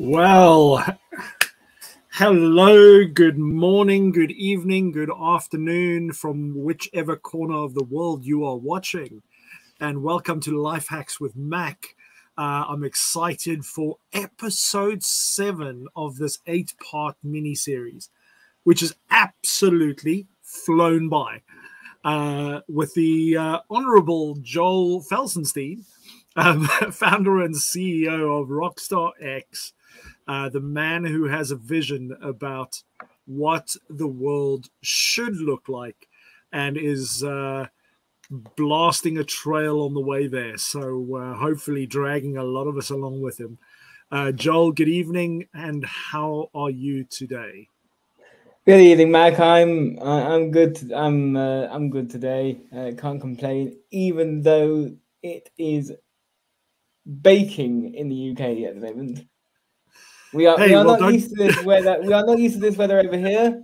Well, hello, good morning, good evening, good afternoon from whichever corner of the world you are watching. And welcome to Life Hacks with Mac. I'm excited for episode 7 of this 8-part mini-series, which is absolutely flown by. With the Honorable Joel Felsenstein, founder and CEO of RockstarX, the man who has a vision about what the world should look like and is blasting a trail on the way there. So hopefully dragging a lot of us along with him. Joel, good evening, and how are you today? Good evening, Mac. I'm good. I'm good today. Can't complain, even though it is baking in the UK at the moment. We are not used to this weather. We are not used to this weather over here.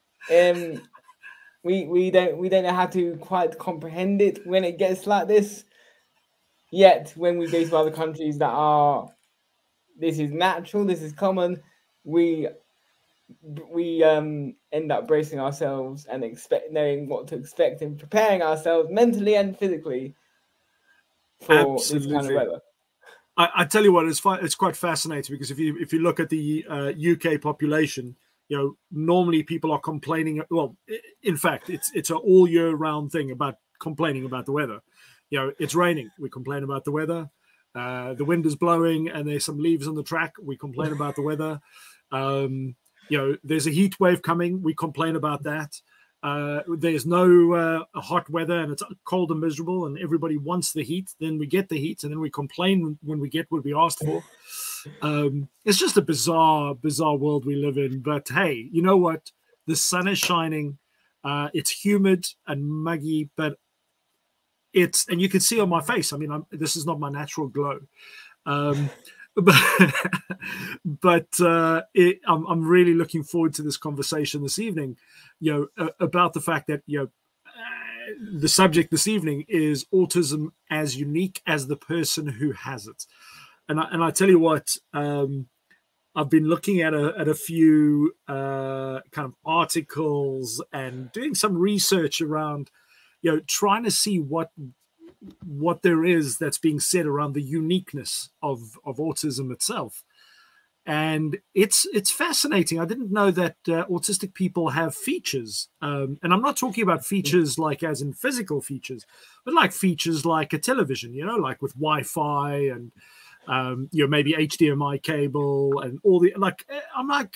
We don't know how to quite comprehend it when it gets like this. Yet when we go to other countries that are, this is natural, this is common, we end up bracing ourselves and knowing what to expect and preparing ourselves mentally and physically for this kind of weather. I tell you what, it's quite fascinating, because if you look at the UK population, you know, normally people are complaining. Well, in fact, it's an all year round thing about complaining about the weather. You know, it's raining, we complain about the weather. The wind is blowing and there's some leaves on the track, we complain about the weather. You know, there's a heat wave coming, we complain about that. There's no hot weather and it's cold and miserable and everybody wants the heat. Then we get the heat and then we complain when we get what we asked for. It's just a bizarre world we live in. But hey, you know what? The sun is shining. It's humid and muggy, but and you can see on my face, I mean, this is not my natural glow. But I'm really looking forward to this conversation this evening, you know, about the fact that, you know, the subject this evening is autism as unique as the person who has it. And I tell you what, I've been looking at a few kind of articles and doing some research around, you know, trying to see what there is that's being said around the uniqueness of autism itself. And it's fascinating. I didn't know that autistic people have features. And I'm not talking about features like as in physical features, but like features like a television, you know, like with Wi-Fi and, you know, maybe HDMI cable and all the, like, I'm like,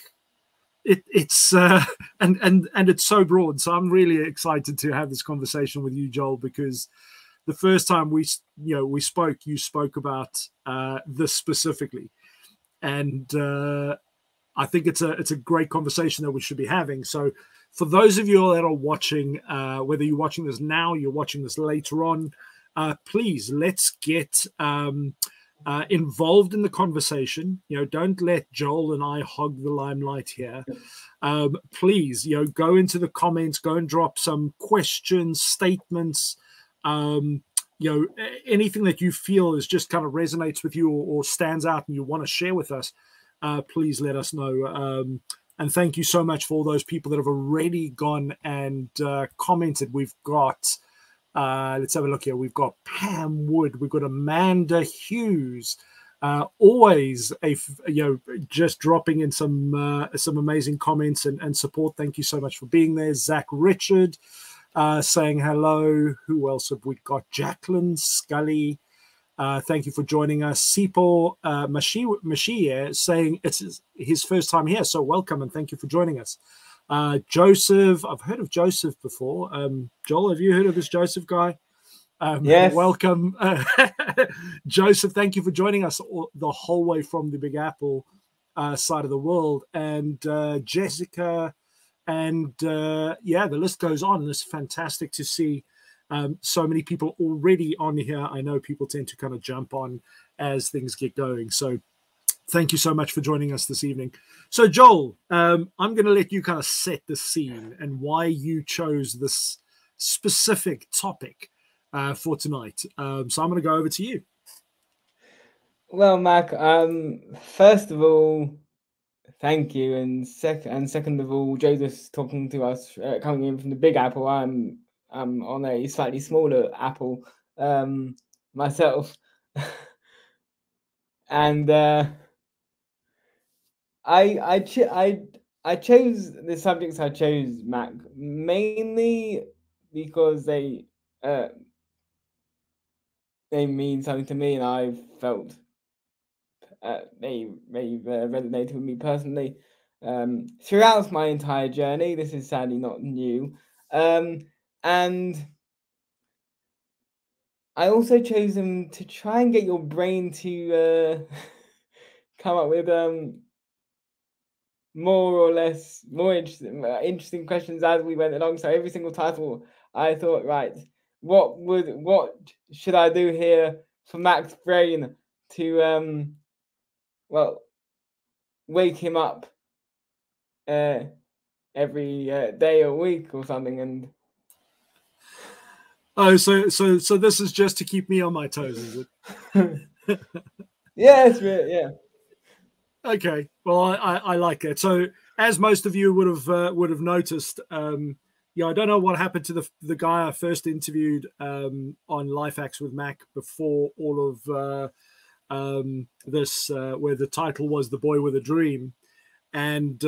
it's and it's so broad. So I'm really excited to have this conversation with you, Joel, because the first time we spoke, you spoke about this specifically, and I think it's a great conversation that we should be having. So for those of you that are watching, whether you're watching this now, you're watching this later on, please let's get involved in the conversation. You know, don't let Joel and I hog the limelight here. Please, you know, go into the comments, go and drop some questions, statements, you know, anything that you feel is just kind of resonates with you or stands out and you want to share with us. Please let us know. And thank you so much for all those people that have already gone and commented. We've got let's have a look here. We've got Pam Wood. We've got Amanda Hughes. Always just dropping in some amazing comments and support. Thank you so much for being there. Zach Richard saying hello. Who else have we got? Jacqueline Scully. Thank you for joining us. Sipo Mashie saying it's his first time here. So welcome and thank you for joining us. Joseph, I've heard of Joseph before. Joel, have you heard of this Joseph guy? Yes. Welcome. Joseph, thank you for joining us the whole way from the Big Apple side of the world. And Jessica, and yeah, the list goes on. It's fantastic to see so many people already on here. I know people tend to kind of jump on as things get going. So thank you so much for joining us this evening. So Joel, I'm going to let you kind of set the scene and why you chose this specific topic for tonight. So I'm going to go over to you. Well, Mac, first of all, thank you, and second of all, Joseph talking to us, coming in from the Big Apple. I'm on a slightly smaller apple myself, and I chose the subjects I chose, Mac, mainly because they mean something to me, and I felt they resonated with me personally throughout my entire journey. This is sadly not new, and I also chose them to try and get your brain to come up with more or less more interesting questions as we went along. So every single title, I thought, right, what should I do here for Mac's brain to well, wake him up every day or week or something. And oh, so this is just to keep me on my toes, is it? Yeah, it's really, yeah. Okay, well, I like it. So, as most of you would have noticed, yeah, I don't know what happened to the guy I first interviewed on Life Hacks with Mac before all of this, where the title was "The Boy with a Dream," and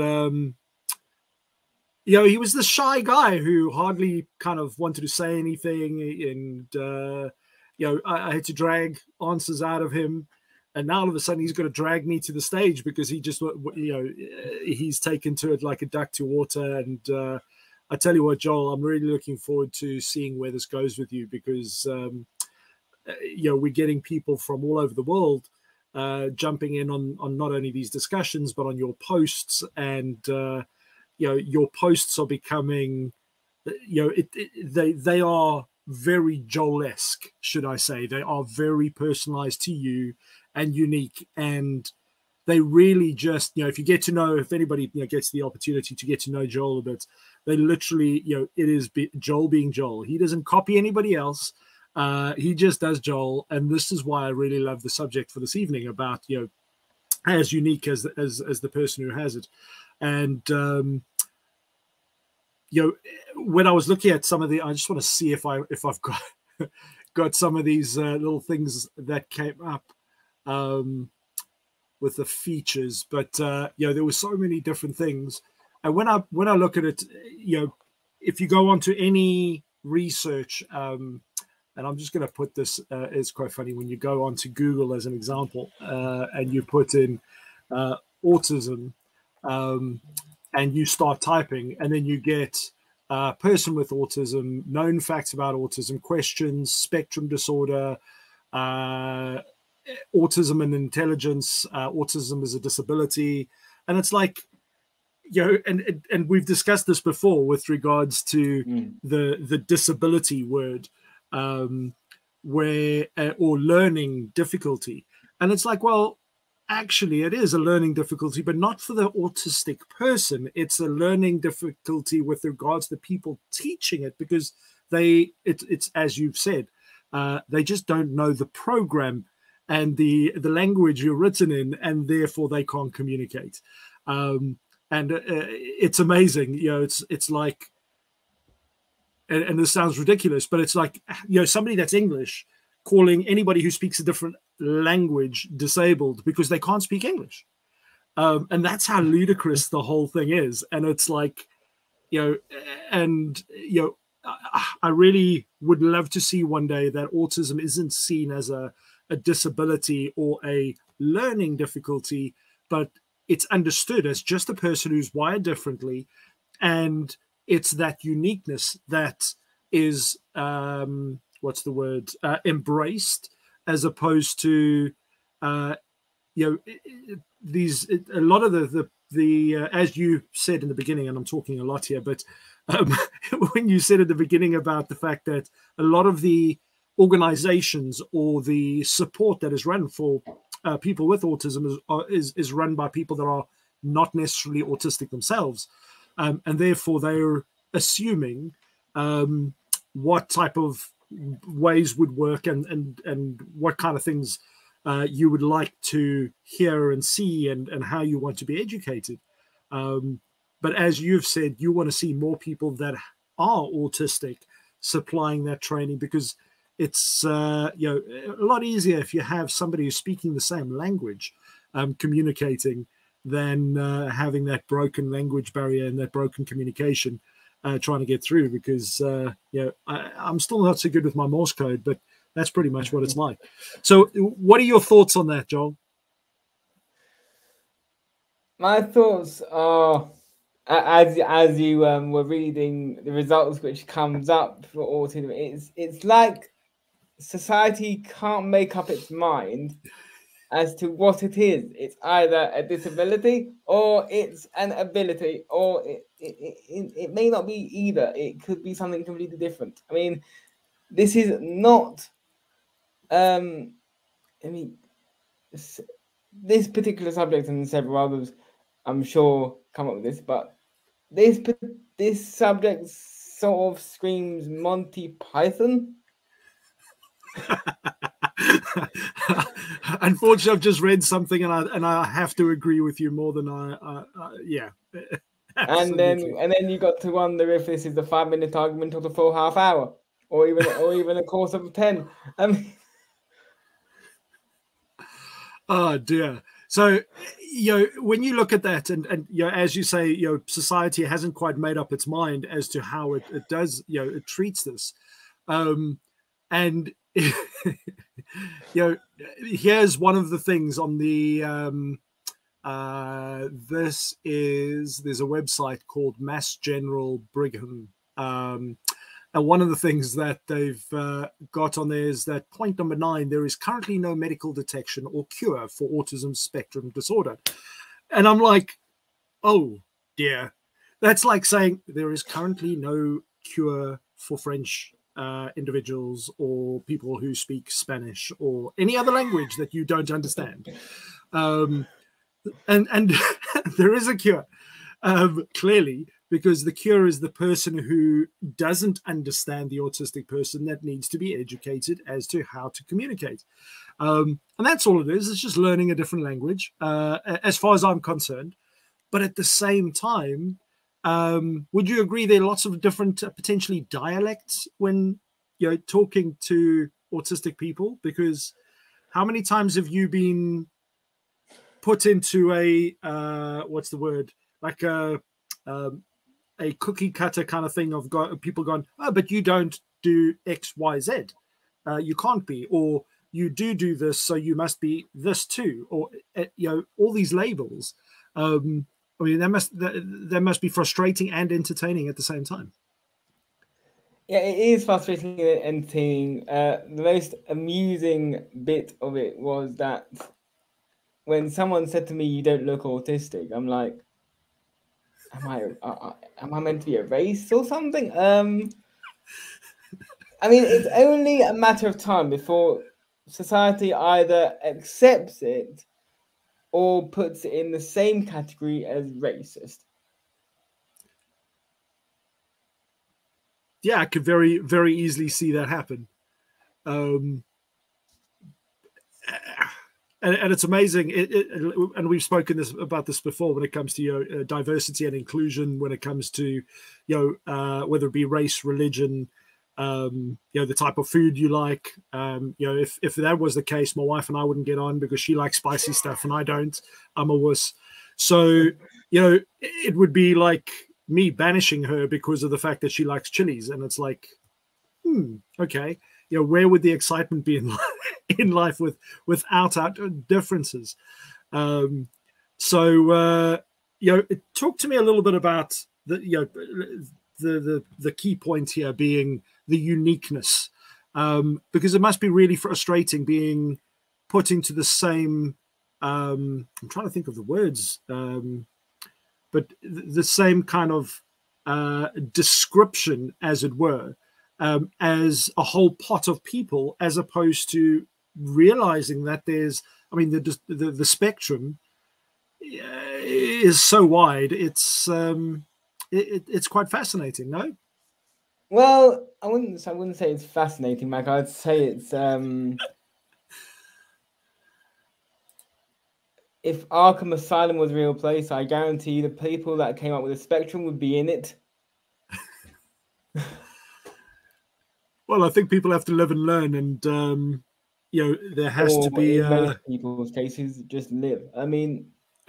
you know, he was the shy guy who hardly kind of wanted to say anything, and you know, I had to drag answers out of him. And now all of a sudden he's got to drag me to the stage because he just, you know, he's taken to it like a duck to water. And I tell you what, Joel, I'm really looking forward to seeing where this goes with you because, you know, we're getting people from all over the world jumping in on not only these discussions, but on your posts. And, you know, your posts are becoming, you know, they are very Joel-esque, should I say. They are very personalized to you and unique, and they really just, you know, if you get to know, if anybody, you know, gets the opportunity to get to know Joel a bit, they literally, you know, it is Joel being Joel. He doesn't copy anybody else. He just does Joel, and this is why I really love the subject for this evening about, you know, as unique as the person who has it. And you know, when I was looking at some of the, I just want to see if I've got some of these little things that came up with the features, but you know, there were so many different things. And when I look at it, you know, if you go onto any research, and I'm just going to put this, it's quite funny when you go onto Google as an example, and you put in autism, and you start typing, and then you get person with autism, known facts about autism, questions, spectrum disorder, autism and intelligence, autism is a disability. And it's like, you know, and we've discussed this before with regards to the disability word, where or learning difficulty. And it's like, well, actually it is a learning difficulty, but not for the autistic person. It's a learning difficulty with regards to the people teaching it, because it's as you've said, they just don't know the program and the language you're written in, and therefore they can't communicate. And it's amazing, you know, it's like, and this sounds ridiculous, but it's like, you know, somebody that's English calling anybody who speaks a different language disabled because they can't speak English. And that's how ludicrous the whole thing is. And it's like, you know, and, you know, I really would love to see one day that autism isn't seen as a disability or a learning difficulty, but it's understood as just a person who's wired differently. And it's that uniqueness that is, what's the word, embraced, as opposed to, you know, these, a lot of the as you said in the beginning, and I'm talking a lot here, but when you said at the beginning about the fact that a lot of the organizations or the support that is run for people with autism is run by people that are not necessarily autistic themselves, and therefore they're assuming what type of ways would work and what kind of things you would like to hear and see, and how you want to be educated. But as you've said, you want to see more people that are autistic supplying that training, because it's a lot easier if you have somebody who's speaking the same language, communicating, than having that broken language barrier and that broken communication trying to get through. Because I'm still not so good with my Morse code, but that's pretty much what it's like. So what are your thoughts on that, Joel? My thoughts are, as you were reading the results which comes up for autism, it's like society can't make up its mind as to what it is. It's either a disability or it's an ability, or it may not be either. It could be something completely different. I mean, this is not, I mean, this particular subject and several others, I'm sure, come up with this, but this subject sort of screams Monty Python. Unfortunately, I've just read something, and I have to agree with you more than yeah. And then you got to wonder if this is the 5-minute argument or the full half hour, or even a course of 10. I mean, oh dear. So, when you look at that, and as you say, society hasn't quite made up its mind as to how it does, it treats this, and here's one of the things on the there's a website called Mass General Brigham, and one of the things that they've got on there is that point number 9, there is currently no medical detection or cure for autism spectrum disorder. And I'm like, oh dear, that's like saying there is currently no cure for French individuals or people who speak Spanish or any other language that you don't understand. And there is a cure, clearly, because the cure is the person who doesn't understand the autistic person that needs to be educated as to how to communicate. And that's all it is. It's just learning a different language, as far as I'm concerned. But at the same time, would you agree there are lots of different potentially dialects when you're talking to autistic people? Because how many times have you been put into a what's the word, like a cookie cutter kind of thing of people going, oh, but you don't do X, Y, Z. You can't be, or you do this, so you must be this too, or all these labels. I mean, that must be frustrating and entertaining at the same time. Yeah, it is frustrating and entertaining. The most amusing bit of it was that when someone said to me, "You don't look autistic," I'm like, am I meant to be a race or something? I mean, it's only a matter of time before society either accepts it or puts it in the same category as racist. Yeah, I could very, very easily see that happen. And it's amazing. And we've spoken about this before when it comes to diversity and inclusion, when it comes to whether it be race, religion, the type of food you like. If that was the case, my wife and I wouldn't get on because she likes spicy stuff and I don't. I'm a wuss. So it would be like me banishing her because of the fact that she likes chilies, and it's like, okay. Where would the excitement be in life without our differences? So talk to me a little bit about the key point here being the uniqueness, because it must be really frustrating being put into the same. I'm trying to think of the words, but the same kind of description, as it were. As a whole pot of people, as opposed to realizing that there's, I mean, the spectrum is so wide. It's quite fascinating, no? Well, I wouldn't say it's fascinating, Mike. I'd say it's if Arkham Asylum was a real place, I guarantee the people that came up with the spectrum would be in it. Well, I think people have to live and learn, and you know, there has to be in most people's cases, just live. I mean,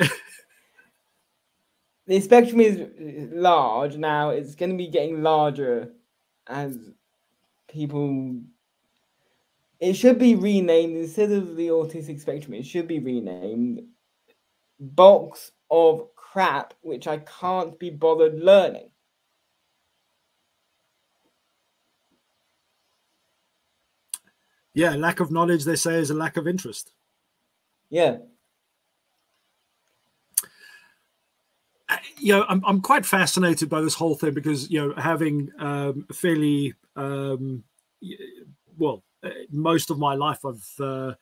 the spectrum is large now. It's going to be getting larger as people. It should be renamed instead of the autistic spectrum. It should be renamed box of crap, which I can't be bothered learning. Yeah, lack of knowledge, they say, is a lack of interest. Yeah. You know, I'm quite fascinated by this whole thing because, you know, having fairly, well, most of my life I've,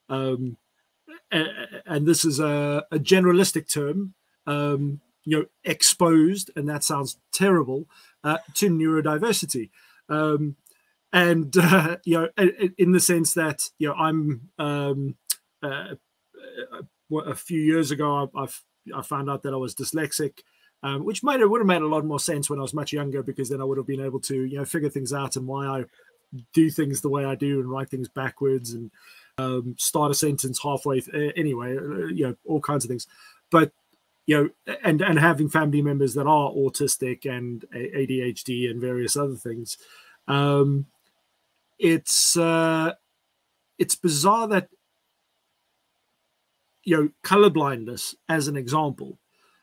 and this is a generalistic term, you know, exposed, and that sounds terrible, to neurodiversity. And you know, in the sense that, you know, I'm a few years ago I found out that I was dyslexic, which would have made a lot more sense when I was much younger, because then I would have been able to, you know, figure things out and why I do things the way I do and write things backwards and start a sentence halfway. Anyway, you know, all kinds of things. But you know, and having family members that are autistic and ADHD and various other things. It's bizarre that, you know, colorblindness, as an example,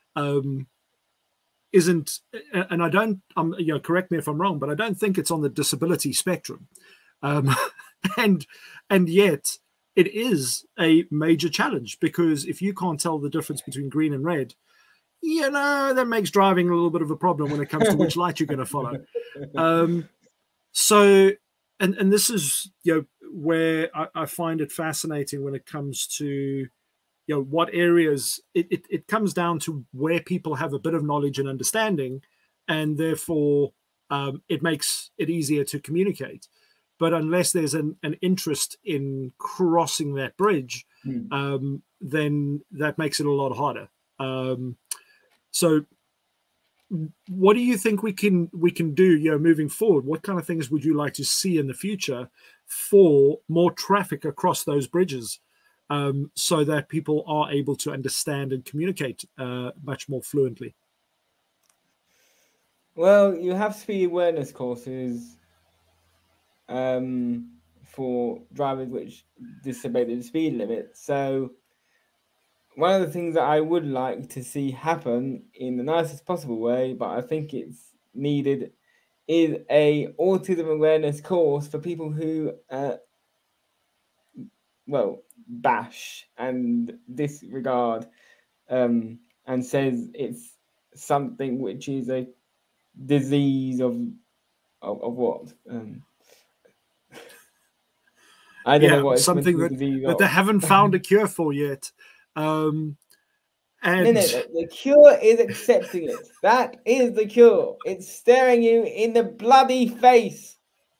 isn't, and I don't, you know, correct me if I'm wrong, but I don't think it's on the disability spectrum, and yet it is a major challenge, because if you can't tell the difference between green and red, you know, that makes driving a little bit of a problem when it comes to which light you're going to follow. So. And this is, you know, where I find it fascinating when it comes to, you know, what areas it comes down to where people have a bit of knowledge and understanding, and therefore it makes it easier to communicate. But unless there's an interest in crossing that bridge, then that makes it a lot harder. So what do you think we can do, you know, moving forward? What kind of things would you like to see in the future for more traffic across those bridges, so that people are able to understand and communicate much more fluently? Well, you have speed awareness courses for drivers which disobey the speed limit. So one of the things that I would like to see happen in the nicest possible way, but I think it's needed, is a autism awareness course for people who, well, bash and disregard, and says it's something which is a disease of what? I don't know what it's something that they haven't found a cure for yet. And no, the cure is accepting it. That is the cure. It's staring you in the bloody face.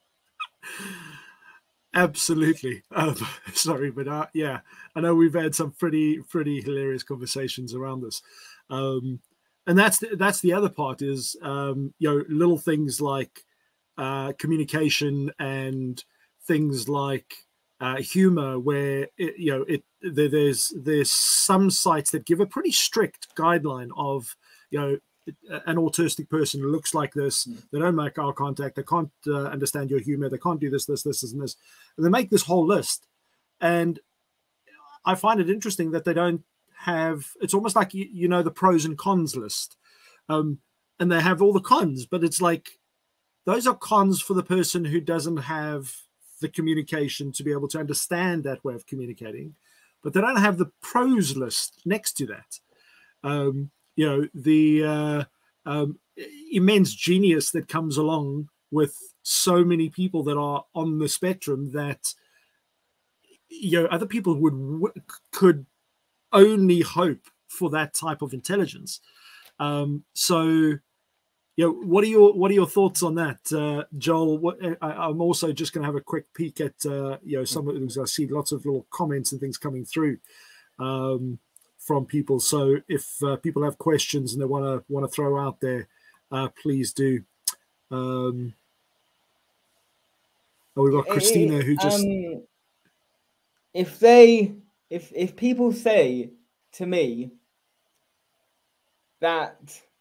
Absolutely. Sorry, but yeah, I know we've had some pretty hilarious conversations around this, and that's the other part is, you know, little things like communication and things like humor, where there's some sites that give a pretty strict guideline of, you know, an autistic person looks like this. They don't make eye contact. They can't understand your humor. They can't do this, and this. And they make this whole list. And I find it interesting that they don't have, it's almost like, you know, the pros and cons list. And they have all the cons, but it's like, those are cons for the person who doesn't have the communication to be able to understand that way of communicating, but they don't have the pros list next to that. You know, the immense genius that comes along with so many people that are on the spectrum that, you know, other people could only hope for that type of intelligence. So, you know, what are your thoughts on that, Joel? I'm also just going to have a quick peek at you know, some of those. I see lots of little comments and things coming through from people. So if people have questions and they want to throw out there, please do. We've got Christina who just if people say to me that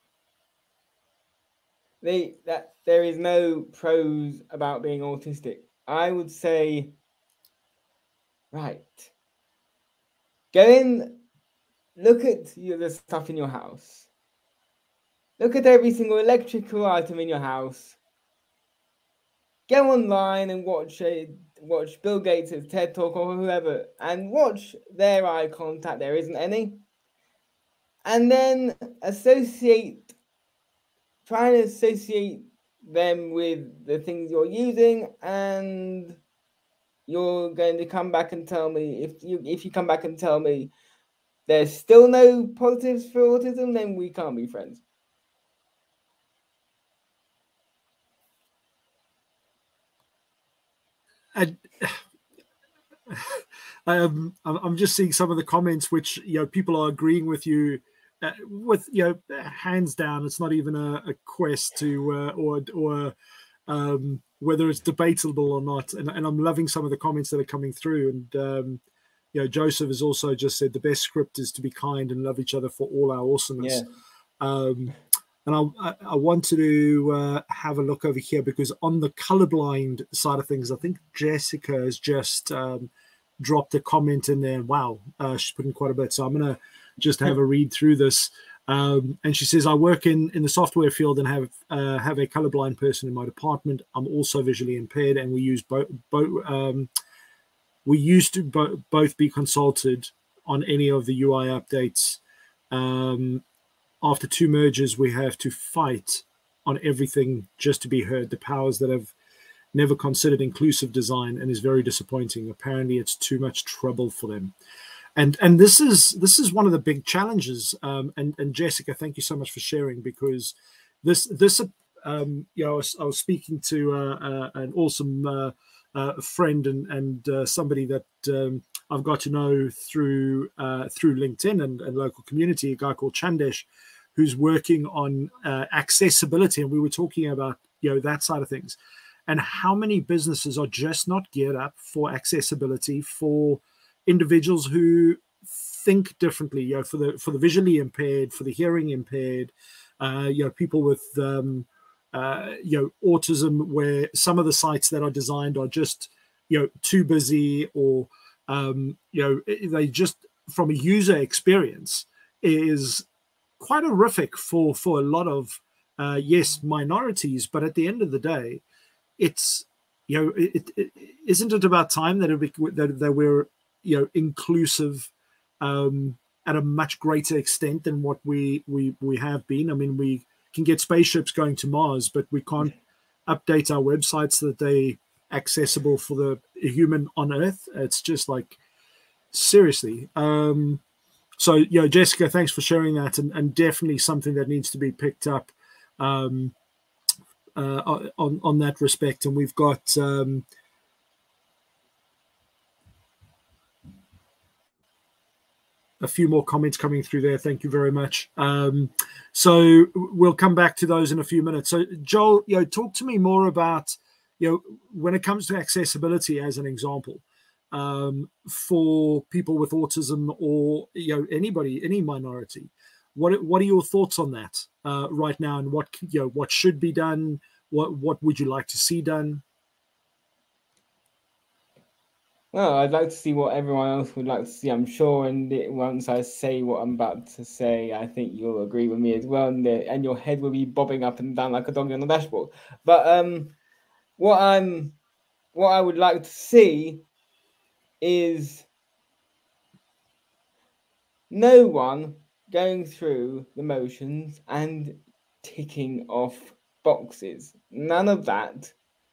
there is no pros about being autistic, I would say, right, go in, look at the stuff in your house, look at every single electrical item in your house, go online and watch Bill Gates' TED Talk or whoever, and watch their eye contact. There isn't any. And then try and associate them with the things you're using, and you're going to come back and tell me, if you come back and tell me there's still no positives for autism, then we can't be friends. I'm just seeing some of the comments which people are agreeing with you with hands down. It's not even a quest to or whether it's debatable or not. And I'm loving some of the comments that are coming through. And Joseph has also just said the best script is to be kind and love each other for all our awesomeness. Yeah. And I wanted to have a look over here, because on the colorblind side of things, I think Jessica has just dropped a comment in there. Wow, she's put in quite a bit. So I'm going to just have a read through this. And she says, I work in the software field and have a colorblind person in my department. I'm also visually impaired, and we use we used to both be consulted on any of the UI updates. After 2 mergers, we have to fight on everything just to be heard. The powers that have never considered inclusive design, and is very disappointing. Apparently, it's too much trouble for them. And this is one of the big challenges. And Jessica, thank you so much for sharing, because this I was speaking to an awesome friend and somebody that I've got to know through LinkedIn and local community, a guy called Chandesh, who's working on accessibility. And we were talking about that side of things, and how many businesses are just not geared up for accessibility for individuals who think differently. For the visually impaired, for the hearing impaired, people with autism, where some of the sites that are designed are just too busy, or they just, from a user experience, is quite horrific for a lot of minorities. But at the end of the day, it's isn't it about time that we're inclusive at a much greater extent than what we have been? I mean, we can get spaceships going to Mars, but we can't update our websites so that they accessible for the human on Earth. It's just like, seriously. So Jessica, thanks for sharing that, and definitely something that needs to be picked up on that respect. And we've got a few more comments coming through there. Thank you very much. So we'll come back to those in a few minutes. So Joel, talk to me more about when it comes to accessibility, as an example, for people with autism, or anybody, any minority. What are your thoughts on that right now, and what should be done? What would you like to see done? Well, I'd like to see what everyone else would like to see, I'm sure. And once I say what I'm about to say, I think you'll agree with me as well. And your head will be bobbing up and down like a dog on the dashboard. But what I would like to see is no one going through the motions and ticking off boxes. None of that.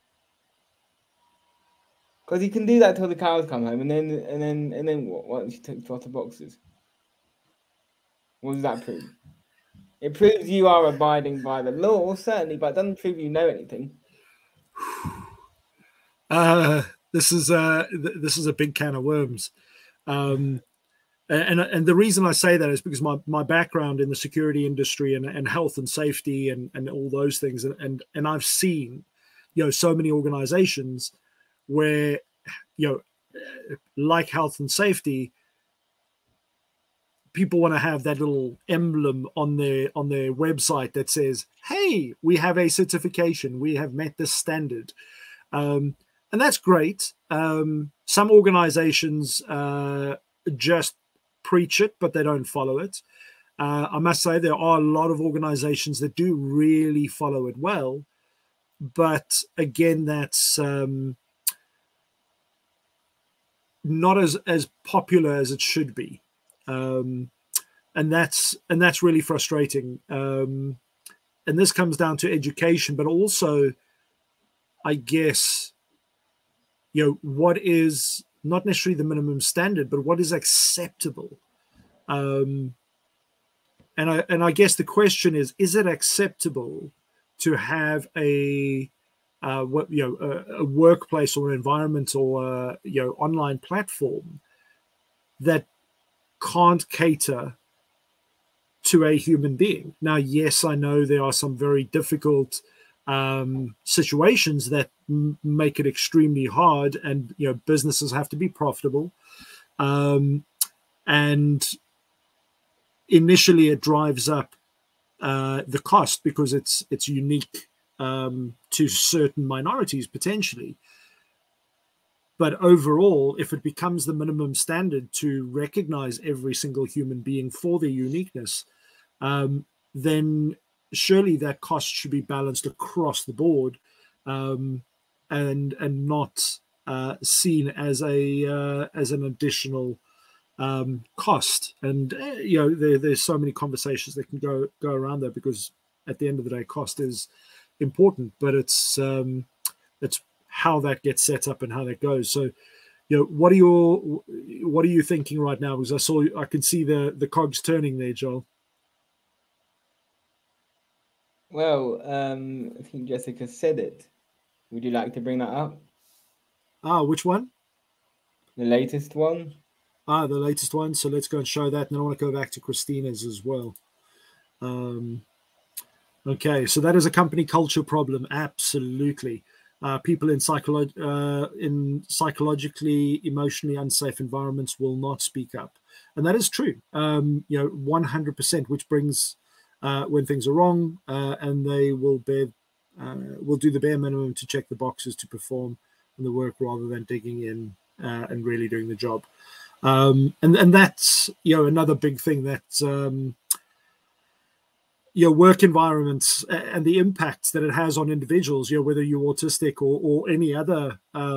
Because you can do that till the cows come home, and then what? Once you tick off the boxes, what does that prove? It proves you are abiding by the law, certainly, but it doesn't prove you know anything. This is a big can of worms. And the reason I say that is because my background in the security industry and health and safety and all those things, and I've seen, so many organizations where, like health and safety, people want to have that little emblem on their website that says, "Hey, we have a certification. We have met this standard," and that's great. Some organizations just preach it, but they don't follow it. I must say there are a lot of organizations that do really follow it well, but again, that's not as popular as it should be, and that's really frustrating. And this comes down to education, but also, I guess, what is not necessarily the minimum standard, but what is acceptable. And I guess the question is it acceptable to have a workplace or an environment or online platform that can't cater to a human being? Now, yes, I know there are some very difficult situations that make it extremely hard, and businesses have to be profitable, and initially it drives up the cost because it's unique to certain minorities potentially. But overall, if it becomes the minimum standard to recognize every single human being for their uniqueness, then surely that cost should be balanced across the board, and not seen as an additional cost. And there's so many conversations that can go around there, because at the end of the day, cost is important, but it's how that gets set up and how that goes. So, what are you thinking right now? Because I can see the cogs turning there, Joel. Well, I think Jessica said it. Would you like to bring that up? Which one? The latest one. The latest one. So let's go and show that, and then I want to go back to Christina's as well. Okay, so that is a company culture problem. Absolutely. People in psychologically, emotionally unsafe environments will not speak up, and that is true. 100%. Which brings when things are wrong, and they will do the bare minimum to check the boxes to perform the work rather than digging in and really doing the job. And that's another big thing that work environments and the impact that it has on individuals, whether you're autistic or any other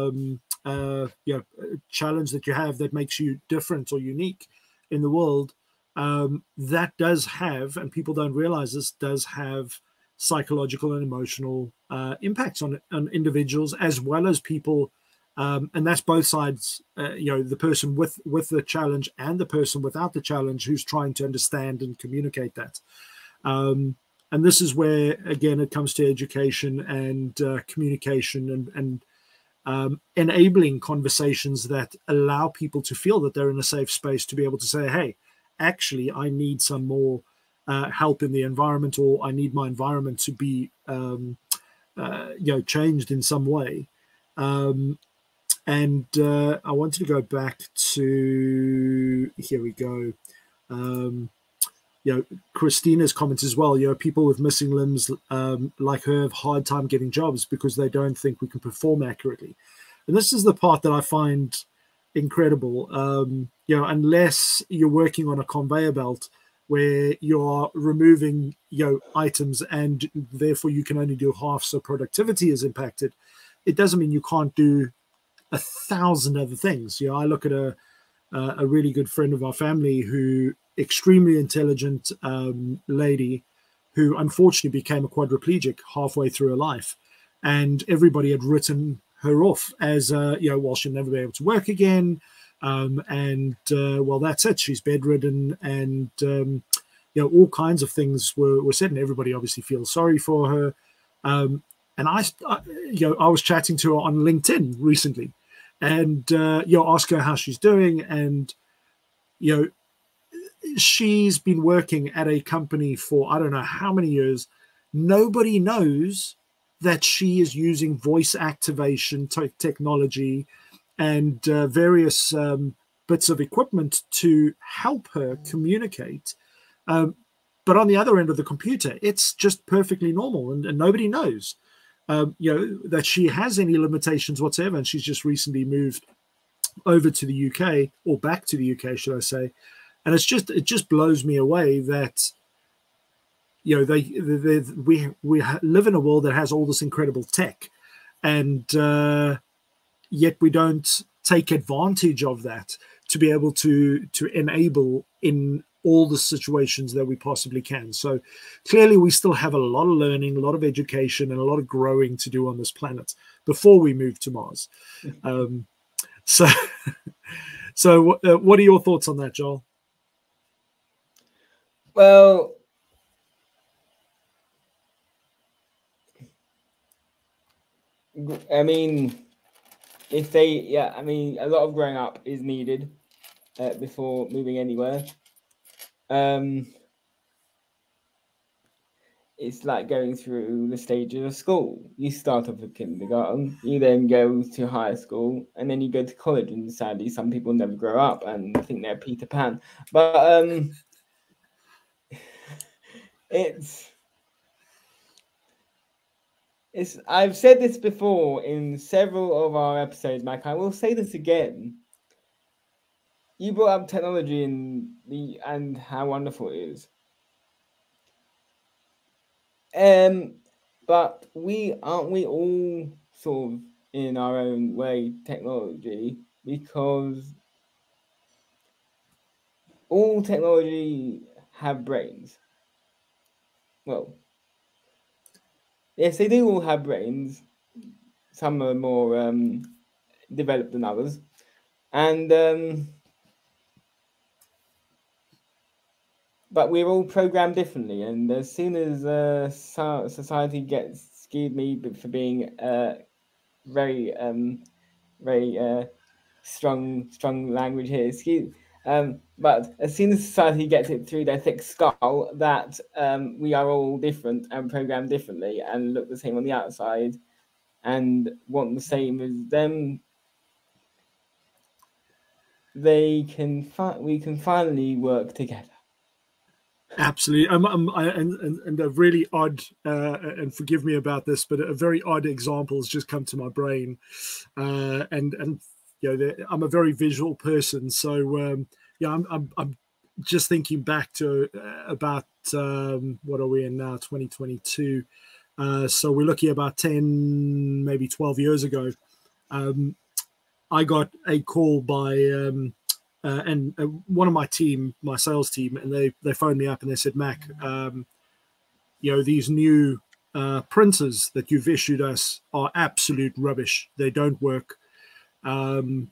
challenge that you have that makes you different or unique in the world, that does have, and people don't realize this, does have psychological and emotional impacts on individuals as well as people. And that's both sides, the person with the challenge and the person without the challenge who's trying to understand and communicate that. And this is where, again, it comes to education and communication and enabling conversations that allow people to feel that they're in a safe space to be able to say, hey, actually, I need some more help in the environment, or I need my environment to be changed in some way. And I wanted to go back to, here we go, Christina's comments as well. People with missing limbs like her have hard time getting jobs because they don't think we can perform accurately. And this is the part that I find incredible. Unless you're working on a conveyor belt where you're removing items and therefore you can only do half, so productivity is impacted, it doesn't mean you can't do 1,000 other things. I look at a really good friend of our family, who extremely intelligent lady, who unfortunately became a quadriplegic halfway through her life, and everybody had written her off as well, she'll never be able to work again, well, that's it, she's bedridden, and all kinds of things were said, and everybody obviously feels sorry for her. And I was chatting to her on LinkedIn recently, and ask her how she's doing, and she's been working at a company for I don't know how many years. Nobody knows that she is using voice activation technology and various bits of equipment to help her communicate. But on the other end of the computer, it's just perfectly normal, and nobody knows, that she has any limitations whatsoever. And she's just recently moved over to the UK, or back to the UK, should I say? And it just blows me away that we live in a world that has all this incredible tech, and yet we don't take advantage of that to be able to enable in all the situations that we possibly can. So clearly we still have a lot of learning, a lot of education, and a lot of growing to do on this planet before we move to Mars. So what are your thoughts on that, Joel? Well, I mean, a lot of growing up is needed before moving anywhere. It's like going through the stages of school. You start off at kindergarten, you then go to high school, and then you go to college. And sadly, some people never grow up and think they're Peter Pan. But I've said this before in several of our episodes, Mac. I will say this again. You brought up technology and how wonderful it is. But aren't we all sort of in our own way technology, because all technology have brains. Well, yes, they do all have brains. Some are more developed than others, and but we're all programmed differently. And as soon as society gets skewed me for being very strong language here, but as soon as society gets it through their thick skull that we are all different and programmed differently and look the same on the outside and want the same as them, we can finally work together. Absolutely. And a really odd, and forgive me about this, but a very odd example has just come to my brain. And I'm a very visual person. So, I'm just thinking back to about, what are we in now, 2022. So we're looking about 10, maybe 12 years ago. I got a call by... and one of my sales team, and they phoned me up and they said, Mac, these new printers that you've issued us are absolute rubbish. They don't work. I'm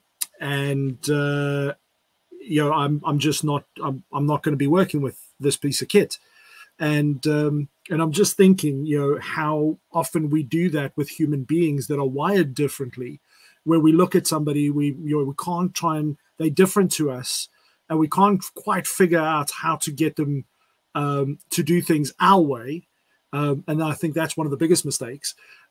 just not, I'm not going to be working with this piece of kit. And I'm just thinking, how often we do that with human beings that are wired differently, where we look at somebody, we can't try and, they're different to us, and we can't quite figure out how to get them to do things our way. And I think that's one of the biggest mistakes.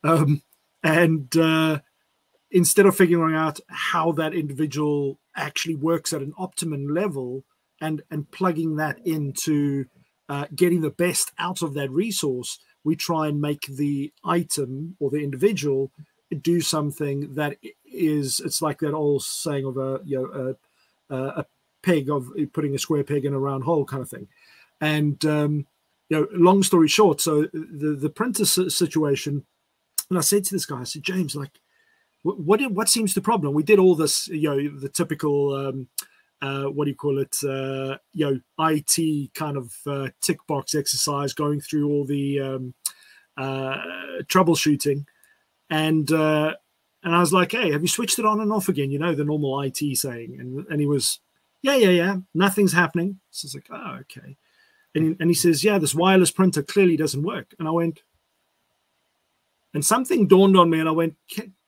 Instead of figuring out how that individual actually works at an optimum level and plugging that into getting the best out of that resource, we try and make the item or the individual do something that is, it's like that old saying of a peg, of putting a square peg in a round hole kind of thing. And long story short, so the printer situation, and I said to this guy, I said, James, like, what seems the problem? We did all this, the typical what do you call it, IT kind of tick box exercise, going through all the troubleshooting. And I was like, hey, have you switched it on and off again? The normal IT saying. And he was, yeah, nothing's happening. So it's like, oh, okay. And he says, yeah, this wireless printer clearly doesn't work. And I went, and something dawned on me, and I went,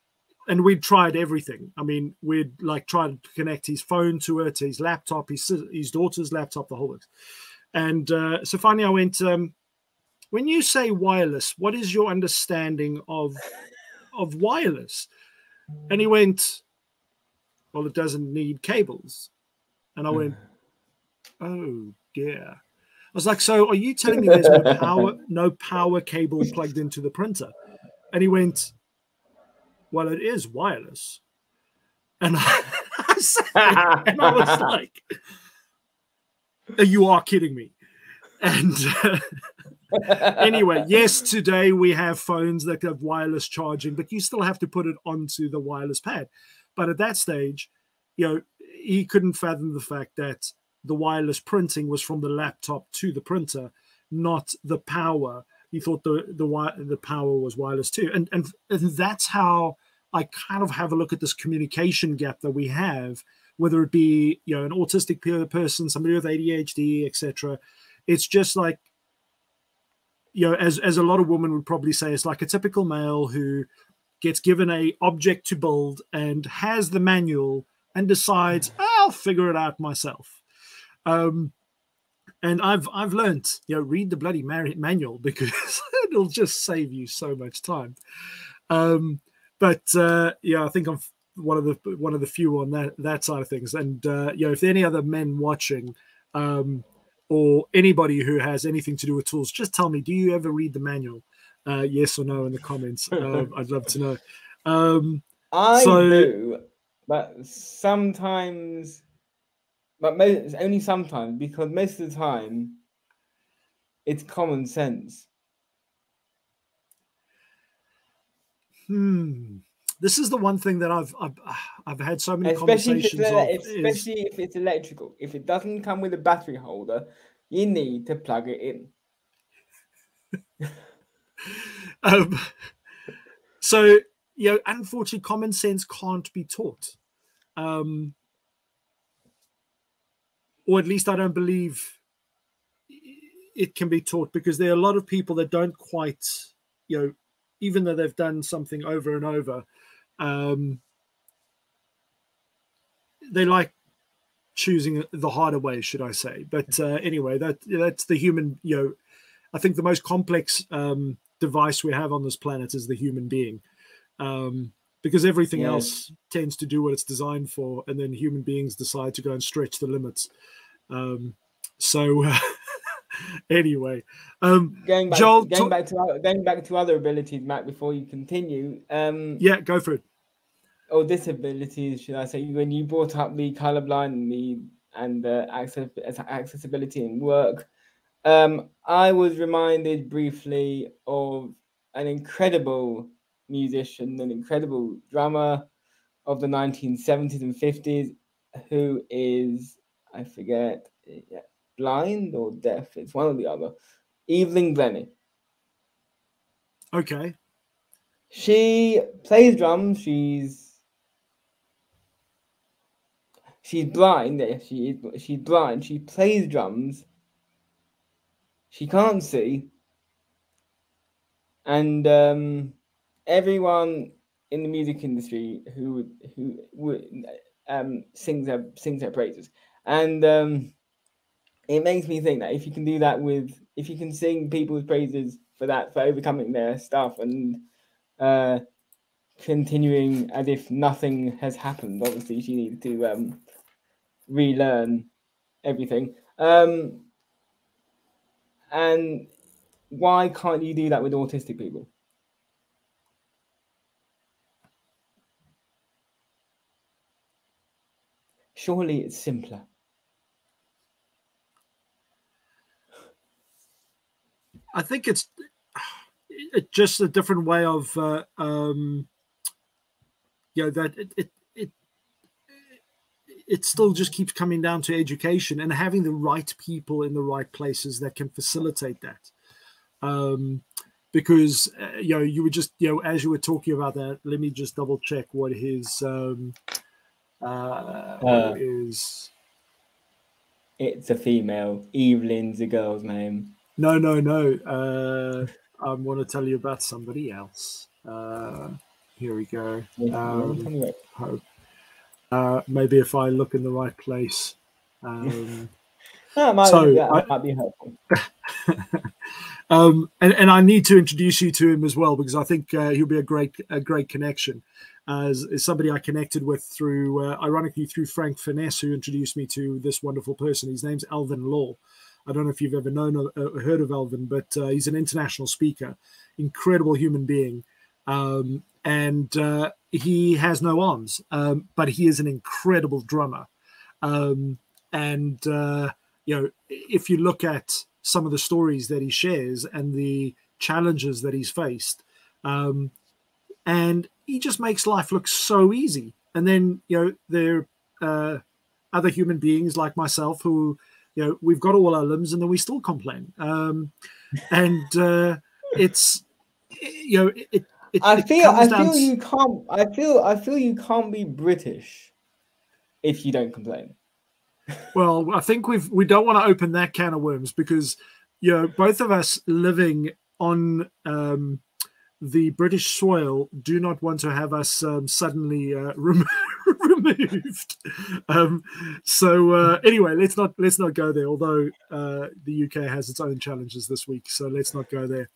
and we'd tried everything. I mean, we'd like tried to connect his phone to it, his laptop, his daughter's laptop, the whole works. And so finally I went, when you say wireless, what is your understanding of wireless? And he went, well, it doesn't need cables. And I went, oh dear. I was like, so are you telling me there's no power cable plugged into the printer? And he went, well, it is wireless. And I was like, you are kidding me. And anyway, yes, today we have phones that have wireless charging, but you still have to put it onto the wireless pad. But at that stage, you know, he couldn't fathom the fact that the wireless printing was from the laptop to the printer, not the power. He thought the power was wireless too. And that's how I kind of have a look at this communication gap that we have, whether it be, you know, an autistic person, somebody with ADHD, etc. It's just like, you know, as a lot of women would probably say, it's like a typical male who gets given a object to build and has the manual and decides, I'll figure it out myself. And I've learned, you know, read the bloody manual, because it'll just save you so much time. But yeah, I think I'm one of the few on that side of things. And you know, if there are any other men watching, or anybody who has anything to do with tools, just tell me, do you ever read the manual? Yes or no in the comments. I'd love to know. I do, but sometimes, but only sometimes, because most of the time it's common sense. This is the one thing that I've had so many conversations especially if it's electrical. If it doesn't come with a battery holder, you need to plug it in. So, you know, unfortunately, common sense can't be taught, or at least I don't believe it can be taught, because there are a lot of people that don't quite, you know, even though they've done something over and over, they like choosing the harder way, should I say. But anyway, that's the human, you know, I think the most complex device we have on this planet is the human being, because everything else tends to do what it's designed for, and then human beings decide to go and stretch the limits. Anyway, going back to other abilities, Matt, before you continue. Yeah, go for it. Or disabilities, should I say? When you brought up the colorblind and accessibility in work, I was reminded briefly of an incredible musician, an incredible drummer of the 1970s and 50s, who is, I forget, blind or deaf. It's one or the other. Evelyn Glennie. Okay. She plays drums. She's blind. She's blind. She plays drums. She can't see. And everyone in the music industry who sings her praises. And it makes me think that if you can do that if you can sing people's praises for overcoming their stuff and continuing as if nothing has happened. Obviously, she needs to relearn everything. And why can't you do that with autistic people? Surely it's simpler. I think it's just a different way of, you know, that it still just keeps coming down to education and having the right people in the right places that can facilitate that. Because, you know, you were just, you know, as you were talking about that, let me just double check what his is. It's a female. Evelyn's a girl's name. No. I want to tell you about somebody else. Here we go. Hope. Maybe if I look in the right place. That might be helpful. And I need to introduce you to him as well, because I think he'll be a great connection. As somebody I connected with through, ironically, through Frank Finesse, who introduced me to this wonderful person. His name's Alvin Law. I don't know if you've ever known or heard of Alvin, but he's an international speaker, incredible human being. And he has no arms, but he is an incredible drummer. And if you look at some of the stories that he shares and the challenges that he's faced, and he just makes life look so easy. And then, there are other human beings like myself who, we've got all our limbs and then we still complain. It's, I feel you can't be British if you don't complain. Well, I think we don't want to open that can of worms, because both of us living on the British soil do not want to have us suddenly removed. Anyway, let's not go there. Although the UK has its own challenges this week, so let's not go there.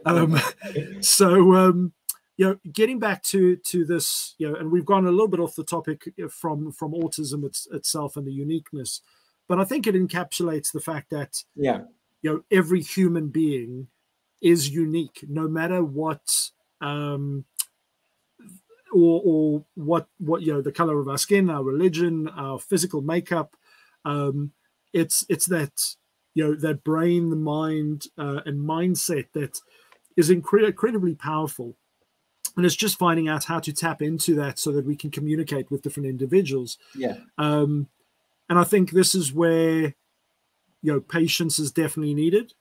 Getting back to this, and we've gone a little bit off the topic from autism itself and the uniqueness, but I think it encapsulates the fact that every human being is unique, no matter what or what the color of our skin, our religion, our physical makeup. It's that that brain, the mind, and mindset that is incredibly powerful. And it's just finding out how to tap into that so that we can communicate with different individuals. And I think this is where, patience is definitely needed.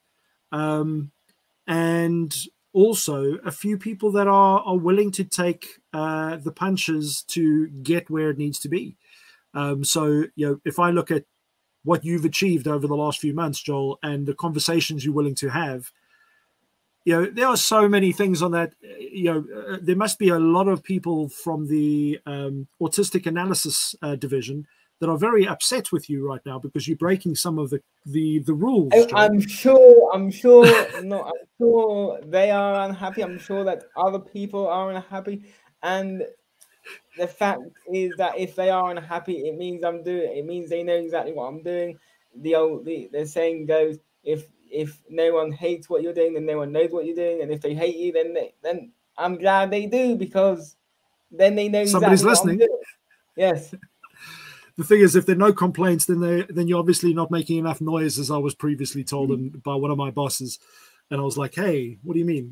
And also a few people that are willing to take the punches to get where it needs to be. If I look at what you've achieved over the last few months, Joel, and the conversations you're willing to have, there are so many things on that. There must be a lot of people from the autistic analysis division that are very upset with you right now because you're breaking some of the rules. I'm sure they are unhappy. I'm sure that other people are unhappy, and the fact is that if they are unhappy, it means they know exactly what I'm doing. The saying goes, if no one hates what you're doing, then no one knows what you're doing. And if they hate you, then I'm glad they do, because then they know somebody's exactly listening. Yes. The thing is, if there are no complaints, then you're obviously not making enough noise, as I was previously told by one of my bosses. And I was like, hey, what do you mean?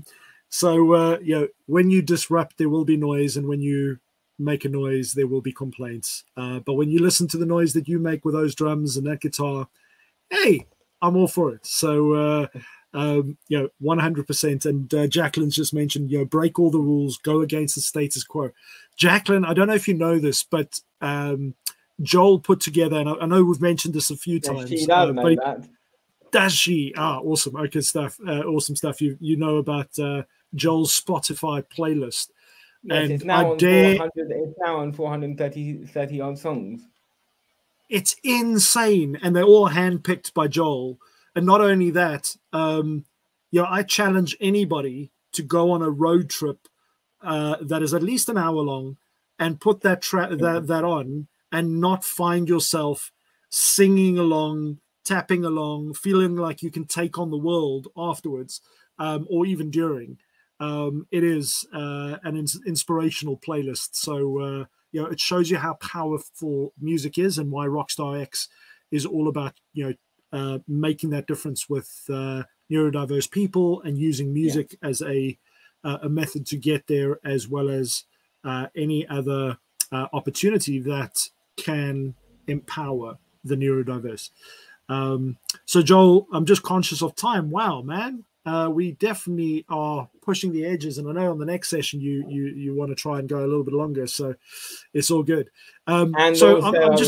When you disrupt, there will be noise. And when you make a noise, there will be complaints. But when you listen to the noise that you make with those drums and that guitar, hey, I'm all for it. So, 100%. And Jacqueline's just mentioned, break all the rules, go against the status quo. Jacqueline, I don't know if you know this, but Joel put together, and I know we've mentioned this a few times. She does know that. Does she? Awesome. Okay, stuff. Awesome stuff. You know about Joel's Spotify playlist. Yes, and it's now on 430 odd songs. It's insane, and they're all handpicked by Joel. And not only that, I challenge anybody to go on a road trip that is at least an hour long and put that on, and not find yourself singing along, tapping along, feeling like you can take on the world afterwards, or even during. It is an inspirational playlist. So, it shows you how powerful music is, and why RockstarX is all about, making that difference with neurodiverse people, and using music as a method to get there, as well as any other opportunity that can empower the neurodiverse. So Joel, I'm just conscious of time. Wow, man. We definitely are pushing the edges, and I know on the next session you want to try and go a little bit longer, so it's all good. And also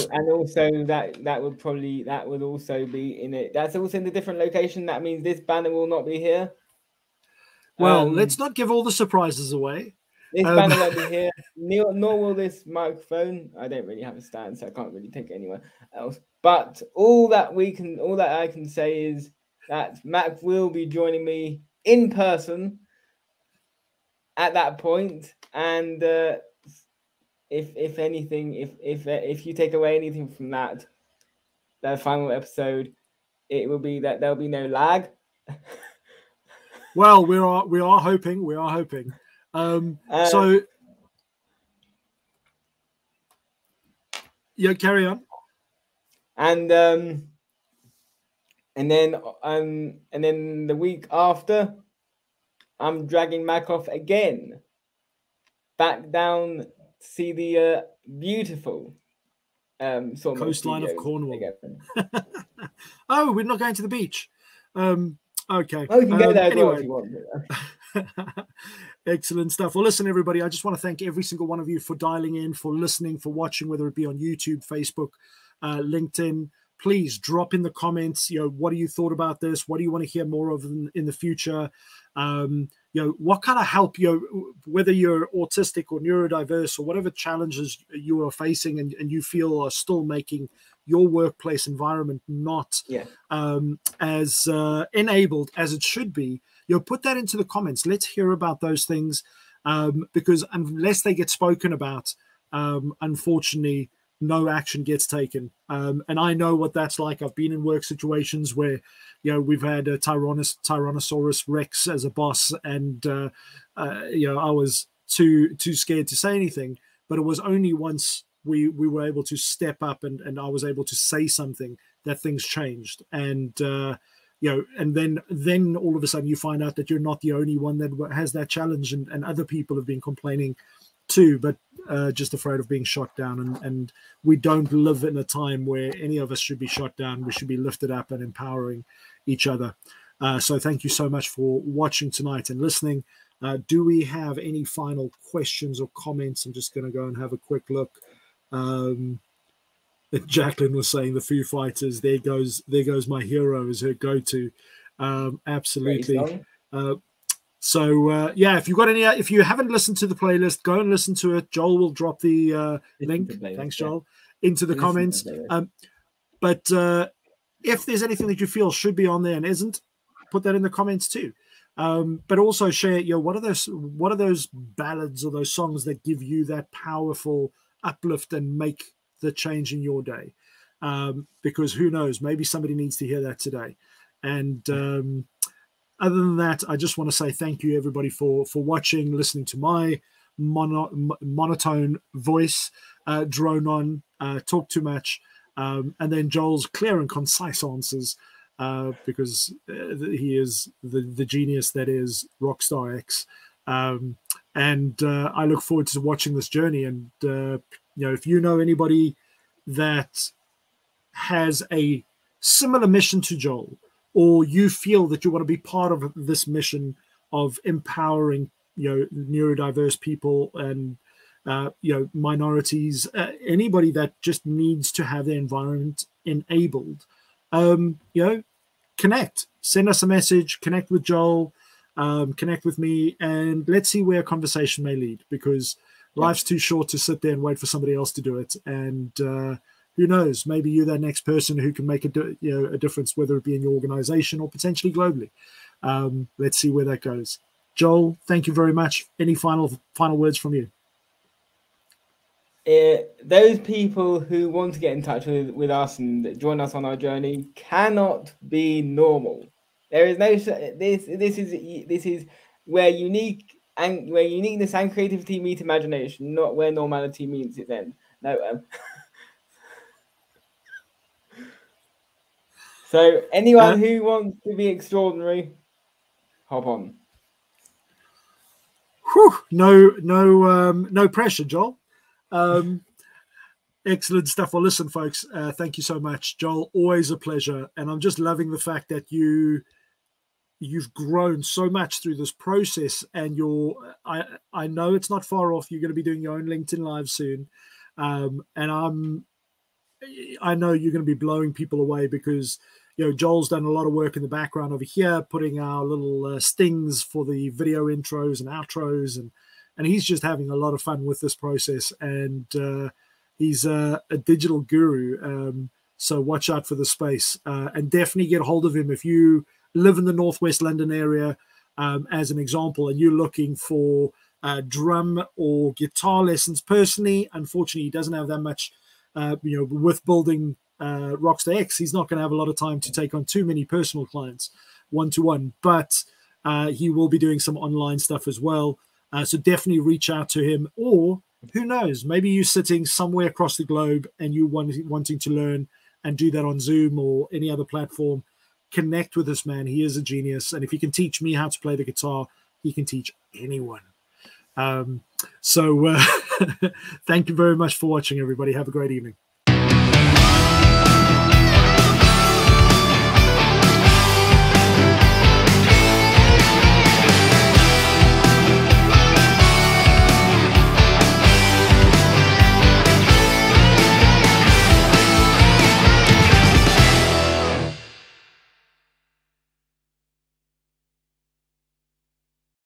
that would also be in it. That's also in a different location. That means this banner will not be here. Well, let's not give all the surprises away. This banner won't be here, nor will this microphone. I don't really have a stand, so I can't really take it anywhere else. But all that I can say is that Mac will be joining me in person at that point. And if anything, if you take away anything from that final episode, it will be that there'll be no lag. Well, we are hoping. So yeah, carry on. And then the week after, I'm dragging Mac off again, back down to see the beautiful coastline of Cornwall. Oh, we're not going to the beach. Okay. Oh, you can go there anyway. if you want. Excellent stuff. Well, listen, everybody, I just want to thank every single one of you for dialing in, for listening, for watching, whether it be on YouTube, Facebook, LinkedIn. Please drop in the comments, what do you thought about this? What do you want to hear more of in the future? What kind of help, whether you're autistic or neurodiverse or whatever challenges you are facing and you feel are still making your workplace environment not as enabled as it should be, put that into the comments. Let's hear about those things, because unless they get spoken about, unfortunately, no action gets taken. And I know what that's like. I've been in work situations where, we've had a Tyrannosaurus Rex as a boss, and I was too scared to say anything. But it was only once we were able to step up and I was able to say something that things changed. And and then all of a sudden you find out that you're not the only one that has that challenge, and other people have been complaining too, but just afraid of being shot down. And we don't live in a time where any of us should be shot down. We should be lifted up and empowering each other. So thank you so much for watching tonight and listening. Do we have any final questions or comments? I'm just going to go and have a quick look. Jacqueline was saying the Foo Fighters, there goes my hero, is her go-to. Absolutely. So if you haven't listened to the playlist, go and listen to it. Joel will drop the link. Thanks, Joel, into the comments. But if there's anything that you feel should be on there and isn't, put that in the comments too. But also share, what are those ballads or those songs that give you that powerful uplift and make the change in your day? Because who knows, maybe somebody needs to hear that today. And other than that, I just want to say thank you, everybody, for watching, listening to my monotone voice drone on, talk too much, and then Joel's clear and concise answers, because he is the genius that is RockstarX. And I look forward to watching this journey. And, if you know anybody that has a similar mission to Joel, or you feel that you want to be part of this mission of empowering, neurodiverse people and, minorities, anybody that just needs to have their environment enabled, connect, send us a message, connect with Joel, connect with me, and let's see where a conversation may lead, because life's too short to sit there and wait for somebody else to do it. And, who knows? Maybe you're that next person who can make a difference, whether it be in your organization or potentially globally. Let's see where that goes. Joel, thank you very much. Any final words from you? Those people who want to get in touch with us and join us on our journey cannot be normal. There is no this is where uniqueness and creativity meet imagination, not where normality meets its end. No. So anyone who wants to be extraordinary, hop on. Whew, no pressure, Joel. Excellent stuff. Well, listen, folks, thank you so much, Joel. Always a pleasure, and I'm just loving the fact that you've grown so much through this process, and I know it's not far off. You're going to be doing your own LinkedIn Live soon, and I know you're going to be blowing people away, because Joel's done a lot of work in the background over here, putting our little stings for the video intros and outros, and he's just having a lot of fun with this process. And he's a digital guru. So watch out for the space, and definitely get hold of him if you live in the Northwest London area, as an example, and you're looking for drum or guitar lessons. Personally, unfortunately, he doesn't have that much, with building RockstarX, he's not going to have a lot of time to take on too many personal clients one-to-one, but he will be doing some online stuff as well. So definitely reach out to him, or who knows, maybe you're sitting somewhere across the globe and you wanting to learn and do that on Zoom or any other platform. Connect with this man. He is a genius. And if he can teach me how to play the guitar, he can teach anyone. So thank you very much for watching, everybody. Have a great evening.